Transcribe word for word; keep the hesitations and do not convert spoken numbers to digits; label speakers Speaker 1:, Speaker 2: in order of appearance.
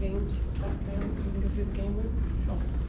Speaker 1: games back down, we can go through the game room?
Speaker 2: Sure.